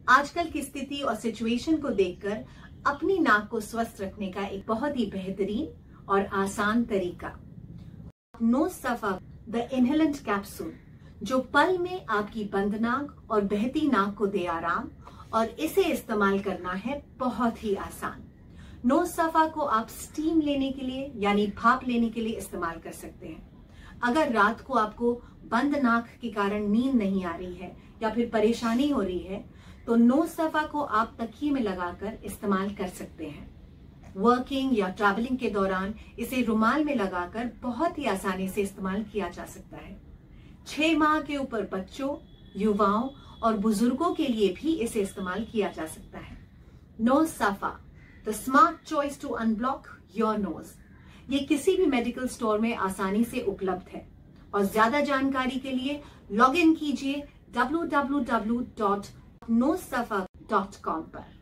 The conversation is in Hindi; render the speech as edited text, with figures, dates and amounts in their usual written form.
आजकल की स्थिति और सिचुएशन को देखकर अपनी नाक को स्वस्थ रखने का एक बहुत ही बेहतरीन और आसान तरीका knows Safa the inhalant capsule, जो पल में आपकी बंद नाक और बहती नाक को दे आराम, और इसे इस्तेमाल करना है बहुत ही आसान। नोज सफा को आप स्टीम लेने के लिए यानी भाप लेने के लिए इस्तेमाल कर सकते हैं। अगर रात को आपको बंद नाक के कारण नींद नहीं आ रही है या फिर परेशानी हो रही है तो नोज सफा को आप तकिए में लगाकर इस्तेमाल कर सकते हैं। वर्किंग या ट्रैवलिंग के दौरान इसे रुमाल में लगाकर बहुत ही आसानी से इस्तेमाल किया जा सकता है। 6 माह के ऊपर बच्चों, युवाओं और बुजुर्गों के लिए भी इसे इस्तेमाल किया जा सकता है। Nose Safa, the smart choice to unblock your nose, ये किसी भी मेडिकल स्टोर में आसानी से उपलब्ध है। और ज्यादा जानकारी के लिए लॉग इन कीजिए www.nosesafa.com पर।